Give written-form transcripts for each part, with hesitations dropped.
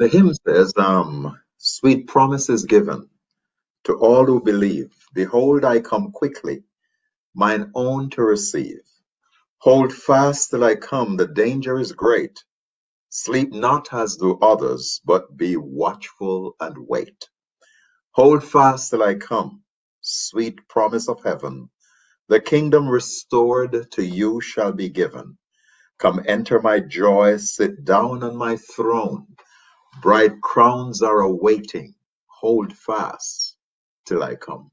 The hymn says, sweet promises given to all who believe. Behold, I come quickly, mine own to receive. Hold fast till I come, the danger is great. Sleep not as do others, but be watchful and wait. Hold fast till I come, sweet promise of heaven. The kingdom restored to you shall be given. Come enter my joy, sit down on my throne. Bright crowns are awaiting. Hold fast till I come.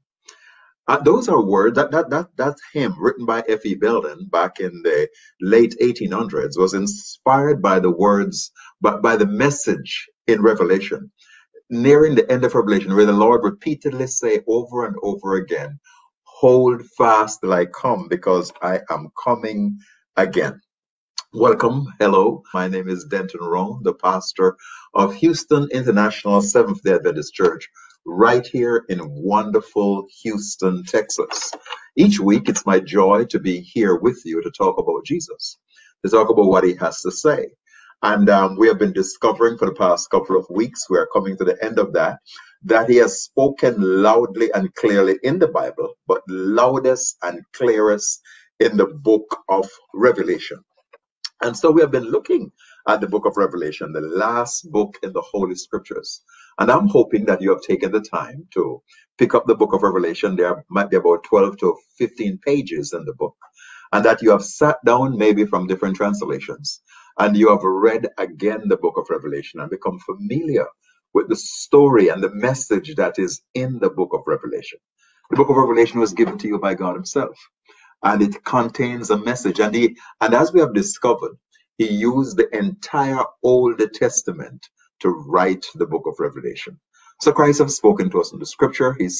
Those are words that hymn written by F.E. Belden back in the late 1800s was inspired by the words, but by the message in Revelation, nearing the end of Revelation, where the Lord repeatedly say over and over again, hold fast till I come, because I am coming again. Welcome. Hello. My name is Denton Rohn, the pastor of Houston International Seventh-day Adventist Church, right here in wonderful Houston, Texas. Each week, it's my joy to be here with you to talk about Jesus, to talk about what he has to say. And we have been discovering for the past couple of weeks, we are coming to the end of that he has spoken loudly and clearly in the Bible, but loudest and clearest in the book of Revelation. And so we have been looking at the book of Revelation, the last book in the Holy Scriptures. And I'm hoping that you have taken the time to pick up the book of Revelation. There might be about 12 to 15 pages in the book. And that you have sat down, maybe from different translations, and you have read again the book of Revelation and become familiar with the story and the message that is in the book of Revelation. The book of Revelation was given to you by God himself, and it contains a message. And as we have discovered, he used the entire Old Testament to write the book of Revelation. So Christ has spoken to us in the scripture. He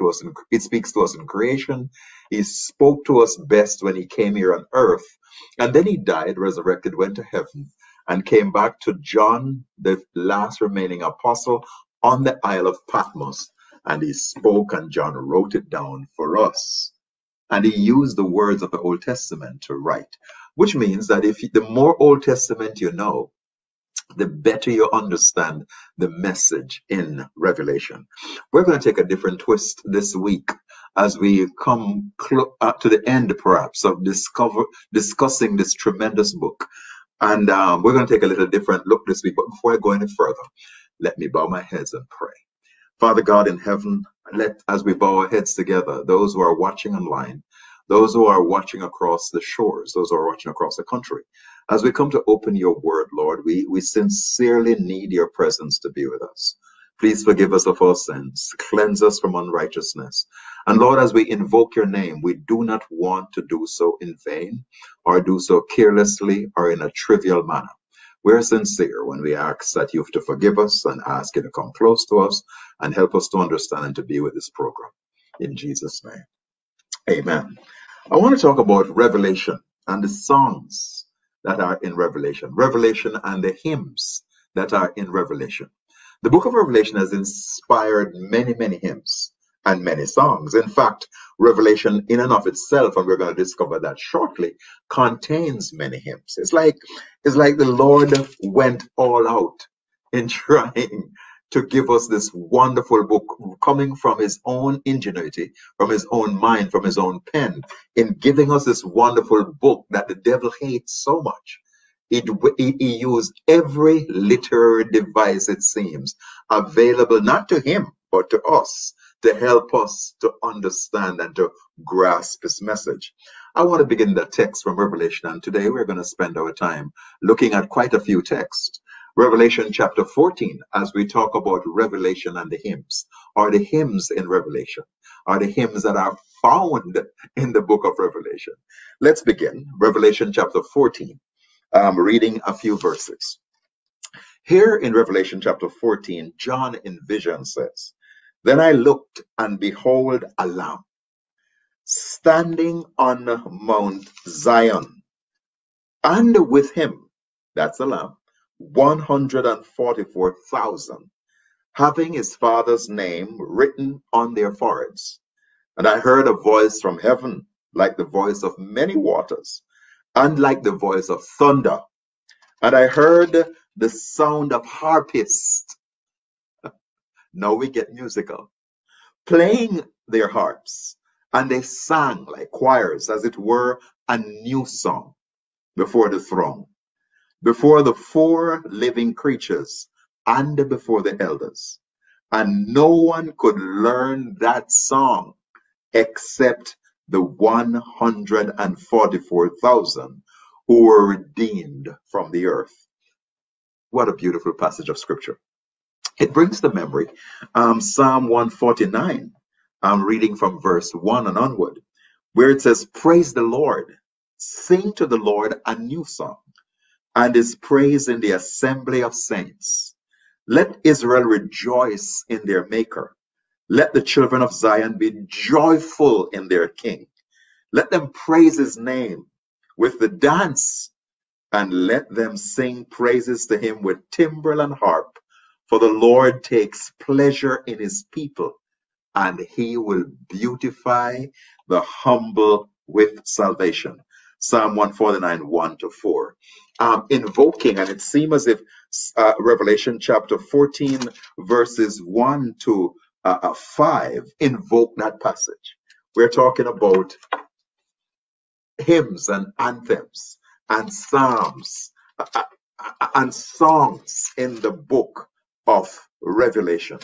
speaks to us in creation. He spoke to us best when he came here on earth. And then he died, resurrected, went to heaven, and came back to John, the last remaining apostle, on the Isle of Patmos. And he spoke, and John wrote it down for us. And he used the words of the Old Testament to write, which means that the more Old Testament you know, the better you understand the message in Revelation. We're going to take a different twist this week as we come to the end, perhaps, of discussing this tremendous book. And we're going to take a little different look this week. But before I go any further, let me bow my heads and pray. Father God in heaven, as we bow our heads together, those who are watching online, those who are watching across the shores, those who are watching across the country, as we come to open your word, Lord, we sincerely need your presence to be with us. Please forgive us of our sins, cleanse us from unrighteousness. And Lord, as we invoke your name, we do not want to do so in vain or do so carelessly or in a trivial manner. We're sincere when we ask that you have to forgive us and ask you to come close to us and help us to understand and to be with this program. In Jesus' name, amen. I want to talk about Revelation and the songs that are in Revelation, Revelation and the hymns that are in Revelation. The book of Revelation has inspired many, many hymns and many songs. In fact, Revelation in and of itself, and we're going to discover that shortly, contains many hymns. It's like the Lord went all out in trying to give us this wonderful book, coming from his own ingenuity, from his own mind, from his own pen, in giving us this wonderful book that the devil hates so much. He used every literary device, it seems, available not to him, but to us, to help us to understand and to grasp his message. I want to begin the text from Revelation, and today we're going to spend our time looking at quite a few texts. Revelation chapter 14, as we talk about Revelation and the hymns, or the hymns in Revelation, or the hymns that are found in the book of Revelation. Let's begin. Revelation chapter 14, reading a few verses. Here in Revelation chapter 14, John in vision says, "Then I looked, and behold, a Lamb, standing on Mount Zion, and with him," that's the Lamb, 144,000, having his Father's name written on their foreheads. And I heard a voice from heaven, like the voice of many waters, and like the voice of thunder. And I heard the sound of harpists Now we get musical. Playing their harps, and they sang like choirs, as it were, a new song before the throne, before the four living creatures, and before the elders. And no one could learn that song except the 144,000 who were redeemed from the earth. What a beautiful passage of scripture. It brings to memory Psalm 149. I'm reading from verse 1 and onward, where it says, "Praise the Lord, sing to the Lord a new song, and his praise in the assembly of saints. Let Israel rejoice in their Maker. Let the children of Zion be joyful in their King. Let them praise his name with the dance, and let them sing praises to him with timbrel and harp. For the Lord takes pleasure in his people, and he will beautify the humble with salvation." Psalm 149, 1 to 4. Invoking, and it seems as if Revelation chapter 14, verses 1 to 5 invoke that passage. We're talking about hymns and anthems and psalms and songs in the book of Revelation.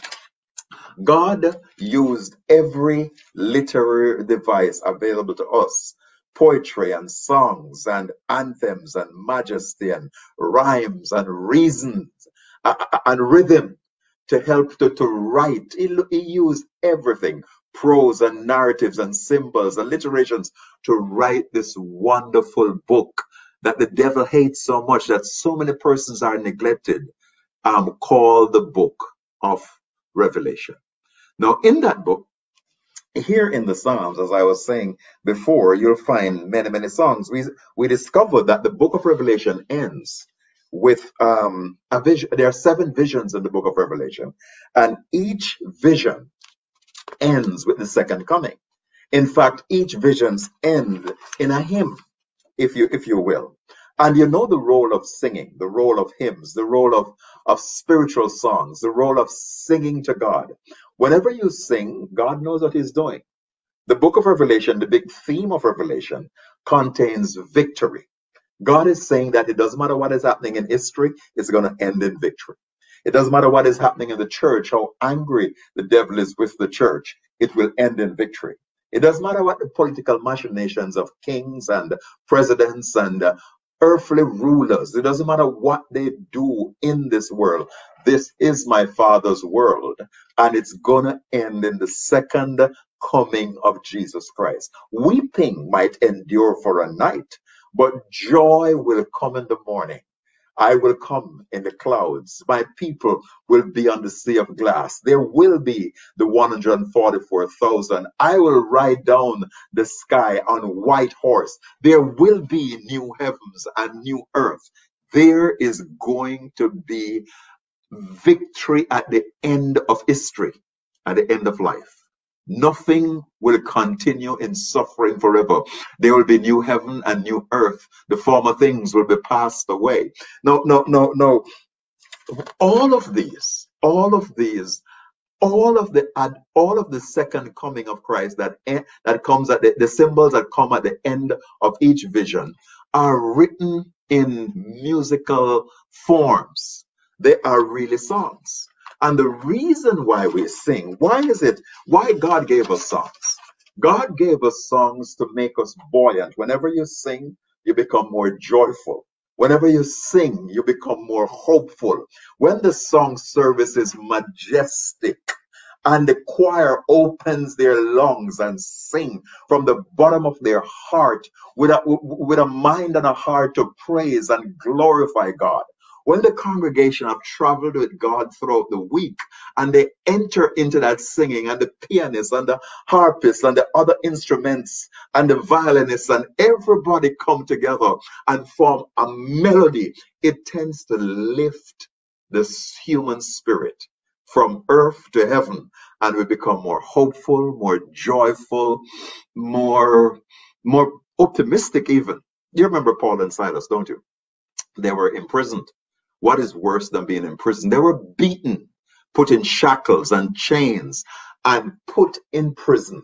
God used every literary device available to us, poetry and songs and anthems and majesty and rhymes and reasons and rhythm to help to write. He used everything, prose and narratives and symbols, alliterations, to write this wonderful book that the devil hates so much that so many persons are neglected, called the book of Revelation. Now, in that book, here in the Psalms, as I was saying before, you'll find many, many songs. We discovered that the book of Revelation ends with a vision. There are 7 visions in the book of Revelation, and each vision ends with the second coming. In fact, each visions end in a hymn, if you will. And you know the role of singing, the role of hymns, the role of spiritual songs, the role of singing to God. Whenever you sing, God knows what he's doing. The book of Revelation, the big theme of Revelation, contains victory. God is saying that it doesn't matter what is happening in history, it's going to end in victory. It doesn't matter what is happening in the church, how angry the devil is with the church, it will end in victory. It doesn't matter what the political machinations of kings and presidents and earthly rulers, it doesn't matter what they do in this world. This is my Father's world, and it's going to end in the second coming of Jesus Christ. Weeping might endure for a night, but joy will come in the morning. I will come in the clouds. My people will be on the sea of glass. There will be the 144,000. I will ride down the sky on a white horse. There will be new heavens and new earth. There is going to be victory at the end of history, at the end of life. Nothing will continue in suffering forever. There will be new heaven and new earth. The former things will be passed away. No. All of the second coming of Christ that comes at the symbols that come at the end of each vision are written in musical forms. They are really songs. And the reason why we sing, why God gave us songs? God gave us songs to make us buoyant. Whenever you sing, you become more joyful. Whenever you sing, you become more hopeful. When the song service is majestic, and the choir opens their lungs and sing from the bottom of their heart with a mind and a heart to praise and glorify God. When the congregation have traveled with God throughout the week and they enter into that singing, and the pianists and the harpists and the other instruments and the violinists and everybody come together and form a melody, it tends to lift the human spirit from earth to heaven, and we become more hopeful, more joyful, more optimistic even. You remember Paul and Silas, don't you? They were imprisoned. What is worse than being imprisoned? They were beaten. put in shackles and chains, and put in prison.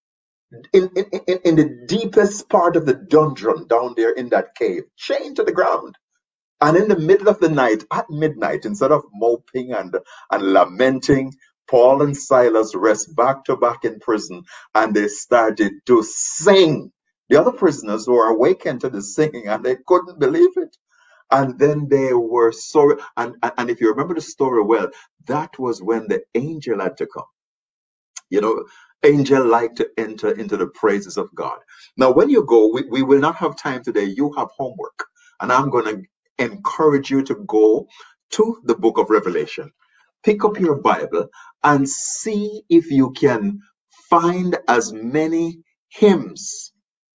In the deepest part of the dungeon down there in that cave, chained to the ground. And in the middle of the night, at midnight, instead of moping and lamenting, Paul and Silas rest back to back in prison, and they started to sing. The other prisoners were awakened to the singing, and they couldn't believe it. And then they were sorry. And if you remember the story well, that was when the angel had to come. You know, angel like to enter into the praises of God. Now, when you go, we will not have time today. You have homework, and I'm going to encourage you to go to the book of Revelation. Pick up your Bible and see if you can find as many hymns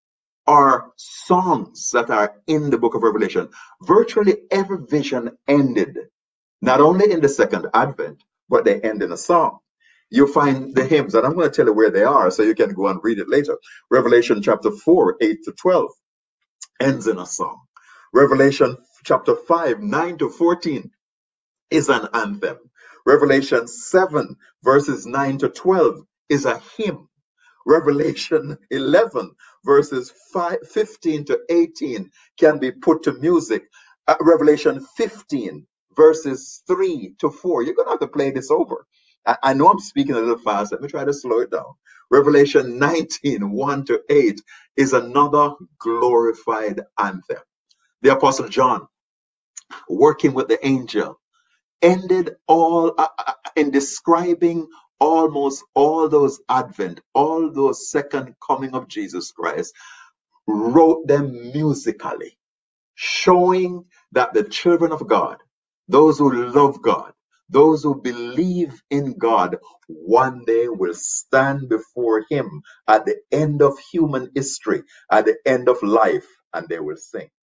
or songs that are in the book of Revelation. Virtually every vision ended not only in the second advent, but they end in a song. You find the hymns, and I'm going to tell you where they are so you can go and read it later. Revelation chapter 4, 8 to 12 ends in a song. Revelation chapter 5, 9 to 14 is an anthem. Revelation 7, verses 9 to 12 is a hymn. Revelation 11, verses 15 to 18 can be put to music. Revelation 15, verses 3 to 4. You're going to have to play this over. I know I'm speaking a little fast. Let me try to slow it down. Revelation 19, 1 to 8 is another glorified anthem. The Apostle John, working with the angel, ended all in describing almost all those advent, all those second coming of Jesus Christ, wrote them musically, showing that the children of God, those who love God, those who believe in God, one day will stand before him at the end of human history, at the end of life, and they will sing.